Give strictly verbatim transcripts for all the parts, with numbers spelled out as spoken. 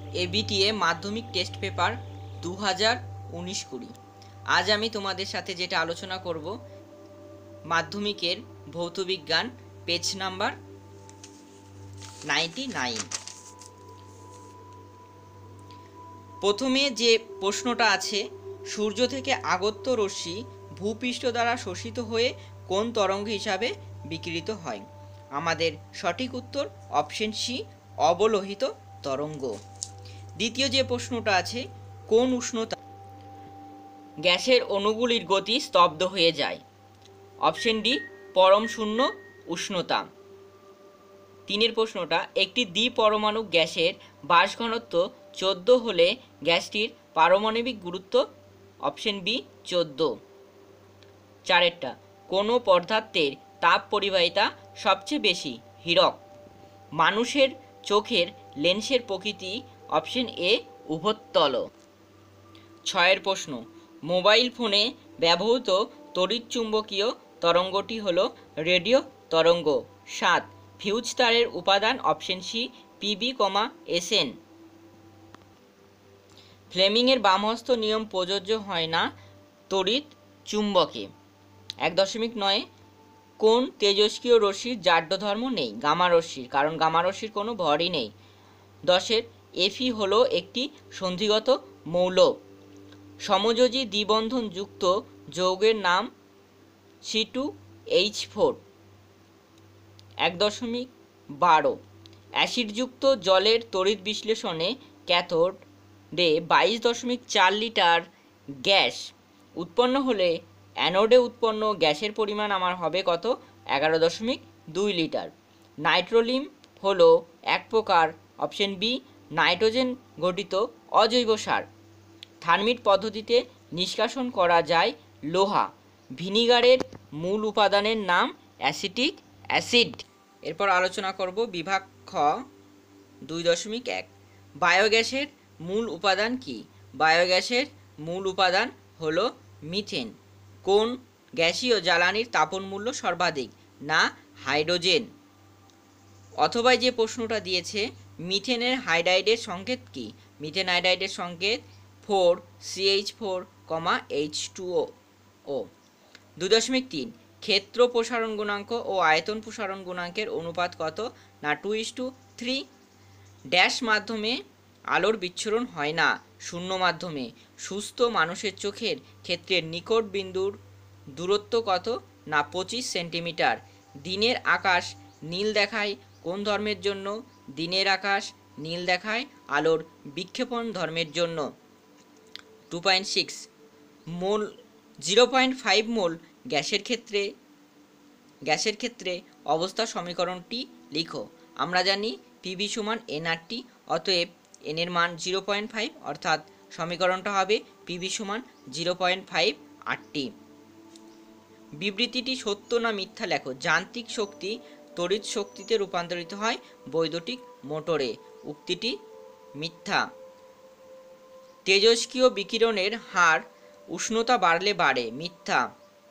ABTA মাধ্যমিক test paper দু হাজার উনিশ কুড়ি। আজ আমি তোমাদের সাথে যেটা আলোচনা করব, মাধ্যমিকের ভৌতবিজ্ঞান পেজ নাম্বার নাইনটি নাইন। প্রথমে যে প্রশ্নটা আছে, সূর্য থেকে আগত রশ্মি ভূপৃষ্ঠ দ্বারা শোষিত হয়ে কোন তরঙ্গ হিসাবে বিকিরিত হয়? আমাদের সঠিক উত্তর অপশন সি, অবলোহিত তরঙ্গ। দ্বিতীয় যে প্রশ্নটা আছে, কোন উষ্ণতা গ্যাসের অণুগুলির গতি স্তব্ধ হয়ে যায়? অপশন ডি, পরম শূন্য উষ্ণতা। তিনের প্রশ্নটা, একটি দ্বিপরমাণু গ্যাসের বাস ঘনত্ব চোদ্দ হলে গ্যাসটির পারমাণবিক গুরুত্ব? অপশন বি, চোদ্দ। চারেরটা, কোনো পদার্থের তাপ পরিবাহিতা সবচেয়ে বেশি? হীরক। মানুষের চোখের লেন্সের প্রকৃতি? অপশন এ, উভোত্তল। ছয়ের প্রশ্ন, মোবাইল ফোনে ব্যবহৃত তড়িৎচুম্বকীয় তরঙ্গটি হল রেডিও তরঙ্গ। সাত, ফিউজ তারের উপাদান? Option C, Pb, Sn. ফ্লেমিংয়ের বামহস্ত নিয়ম প্রযোজ্য হয় না তড়িৎ চুম্বকে। এক দশমিক নয়, কোন তেজস্ক্রিয় রশ্মির জাড্য ধর্ম নেই? গামা রশ্মির, কারণ গামা রশ্মির কোনো ভরই নেই। দশের, এফি হলো একটি সন্ধিগত মৌল। সমযোজী দ্বিবন্ধন যুক্ত যৌগের নাম? C two H four. এক দশমিক বারো, অ্যাসিডযুক্ত জলের তড়িৎ বিশ্লেষণে ক্যাথোডে বাইশ দশমিক চার লিটার গ্যাস উৎপন্ন হলে অ্যানোডে উৎপন্ন গ্যাসের পরিমাণ আমার হবে কত? এগারো দশমিক দুই লিটার। নাইট্রোলিম হলো এক প্রকার? অপশন বি, নাইট্রোজেন গঠিত অজৈব সার। থার্মিট পদ্ধতিতে নিষ্কাশন করা যায় লোহা। ভিনিগারের মূল উপাদানের নাম? Acetic acid. এরপর আলোচনা করব বিভাগ খ, দুই দশমিক এক। বায়োগ্যাসের মূল উপাদান কি? বায়োগ্যাসের মূল উপাদান হলো মিথেন। কোন গ্যাসীয় জ্বালানির তাপন মূল্য সর্বাধিক? না হাইড্রোজেন। অথবা যে প্রশ্নটা দিয়েছে, মিথেনের হাইড্রাইডের সংকেত কি? মিথেন হাইড্রাইডের সংকেত four C H four, H two O. দুই দশমিক তিন, ক্ষেত্র প্রসারণ গুণাঙ্ক ও আয়তন প্রসারণ গুণাঙ্কের অনুপাত কত? না two is to three. Dash মাধ্যমে আলোর বিচ্ছুরণ হয় না? শূন্য মাধ্যমে। সুস্থ মানুষের চোখের ক্ষেত্রের নিকট বিন্দুর দূরত্ব কত? না পঁচিশ সেন্টিমিটার। দিনের আকাশ নীল দেখায় কোন ধর্মের জন্য? দিনের আকাশ নীল দেখায় আলোর বিক্ষেপণ ধর্মের জন্য। Two point six, mole zero point five mole গ্যাসের ক্ষেত্রে গ্যাসের ক্ষেত্রে অবস্থা সমীকরণটি লিখো। আমরা জানি পিবি সমান এনআরটি, অতএব এন এর মান জিরো পয়েন্ট ফাইভ, অর্থাৎ সমীকরণটা হবে পিবি সমান জিরো পয়েন্ট ফাইভ আরটি। বিবৃতিটি সত্য না মিথ্যা লেখো। যান্ত্রিক শক্তি তড়িৎ শক্তিতে রূপান্তরিত হয় বৈদ্যুতিক মোটরে। উক্তিটি মিথ্যা। তেজস্ক্রিয় বিকিরণের হার উষ্ণতা বাড়লে বাড়ে? মিথ্যা।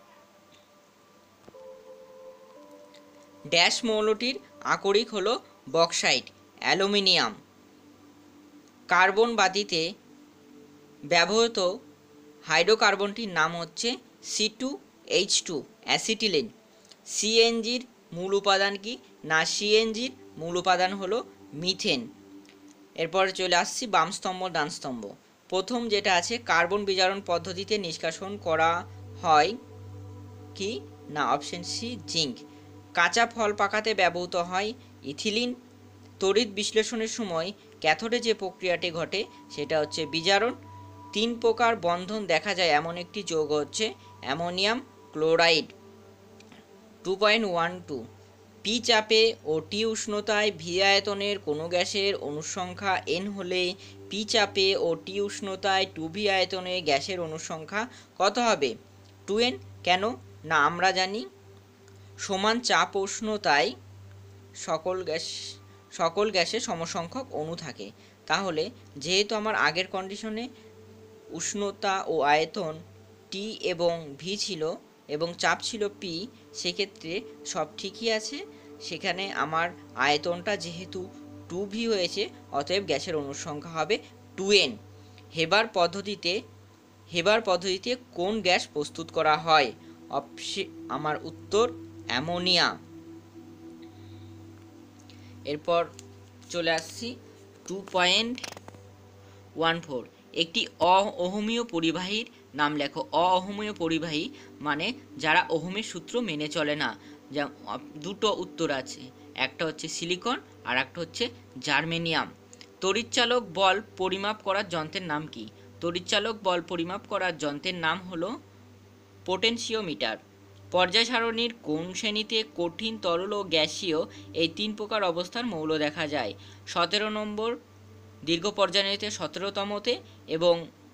ড্যাশ মৌলটির আকরিক হলো বক্সাইট। অ্যালুমিনিয়াম। কার্বন বাতিতে ব্যবহৃত হাইড্রোকার্বনটির নাম হচ্ছে C two H two, acetylene. সিএনজির মূল উপাদান কি? না সিএনজির মূল উপাদান হলো মিথেন। এরপর চলে আসছি বাম স্তম্ভ ডান স্তম্ভ। প্রথম যেটা আছে, কার্বন বিজারণ পদ্ধতিতে নিষ্কাশন করা হয় কি? না অপশন সি, জিঙ্ক। কাঁচা ফল পাকাতে ব্যবহৃত হয় ইথিলিন। তড়িৎ বিশ্লেষণের সময় ক্যাথোডে যে প্রক্রিয়াটি ঘটে সেটা হচ্ছে বিজারণ। তিন প্রকার বন্ধন দেখা যায় এমন একটি যৌগ হচ্ছে ammonium chloride. Two point one two, P চাপে ও টি উষ্ণতায় ভি আয়তনের কোনো গ্যাসের অনুসংখ্যা এন হলে পি চাপে ও টি উষ্ণতায় টু ভি আয়তনে গ্যাসের অনুসংখ্যা কত হবে? Two N. কেন? না আমরা জানি সমান চাপ উষ্ণতায় সকল গ্যাস সকল গ্যাসে সমসংখ্যক অণু থাকে। তাহলে যেহেতু আমার আগের কন্ডিশনে উষ্ণতা ও আয়তন টি এবং ভি ছিল এবং চাপ ছিল পি, সেক্ষেত্রে সব ঠিকই আছে। সেখানে আমার আয়তনটা যেহেতু টু ভি হয়েছে, অতএব গ্যাসের অণুর সংখ্যা হবে টু এন। হেবার পদ্ধতিতে হেবার পদ্ধতিতে কোন গ্যাস প্রস্তুত করা হয়? অপশে আমার উত্তর অ্যামোনিয়া। এরপর চলে আসছি টু পয়েন্ট ওয়ান ফোর। একটি অ-ওহমীয় পরিবাহীর নাম লেখো। অ-ওহমীয় পরিবাহী মানে যারা ওহমের সূত্র মেনে চলে না। যা দুটো উত্তর আছে, একটা হচ্ছে সিলিকন আর একটা হচ্ছে জার্মেনিয়াম। তড়িৎচালক বল পরিমাপ করার যন্ত্রের নাম কি? তড়িৎচালক বল পরিমাপ করার যন্ত্রের নাম হলো পোটেনশিওমিটার। পর্যায় সারণীর কোন শ্রেণীতে কঠিন, তরল ও গ্যাসীয় এই তিন প্রকার অবস্থার মৌল দেখা যায়? সতেরো নম্বর দীর্ঘ পর্যায়সারণীতে সতেরোতমতে এবং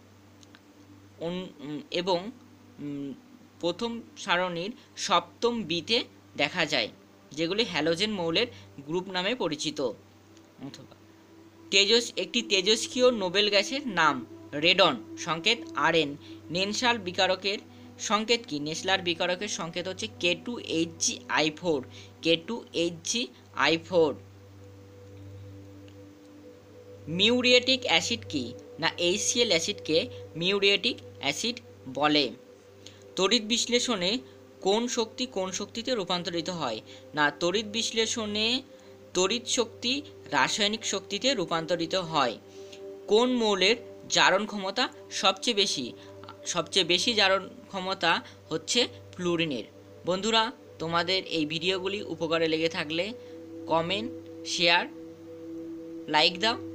এবং প্রথম সারণীর সপ্তম বিতে দেখা যায়, যেগুলি হ্যালোজেন মৌলের গ্রুপ নামে পরিচিত। অথবা তেজস একটি তেজস্ক্রিয় নোবেল গ্যাসের নাম রেডন, সংকেত আর এন। নেনসাল বিকারকের সংকেত কি? নেসলার বিকারকের সংকেত হচ্ছে K two H G I four, K two H G I four. Muriatic acid কি? না এইচসিএল অ্যাসিডকে মিউরিয়েটিক অ্যাসিড বলে। তড়িৎ বিশ্লেষণে কোন শক্তি কোন শক্তিতে রূপান্তরিত হয়? না তড়িৎ বিশ্লেষণে তড়িৎ শক্তি রাসায়নিক শক্তিতে রূপান্তরিত হয়। কোন মৌলের জারণ ক্ষমতা সবচেয়ে বেশি? সবচেয়ে বেশি জারণ ক্ষমতা হচ্ছে ফ্লুরিনের। বন্ধুরা, তোমাদের এই ভিডিওগুলি উপকারে লেগে থাকলে কমেন্ট, শেয়ার, লাইক দাও।